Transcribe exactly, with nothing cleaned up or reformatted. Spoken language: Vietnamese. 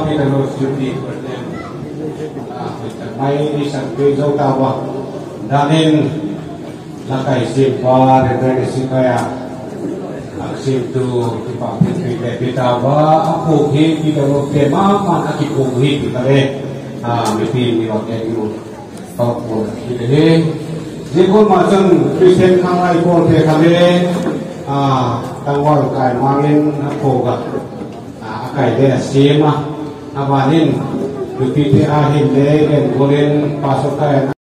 kita harus cuti berden. Mai di sakti jauh tawa. Danin lakai simpa dengan sikaya. Aksip tu dipakai kita kita ba aku hi kita roke mama aki ko hi kita le. Ah mesti ni roke itu. Tau ko ini. Jepun macam Kristen kangai ko te kale. Ah tawar kai mangin aku ga. Ah kai dia sema. Abanin Dupiti ahin le dan golen pasukan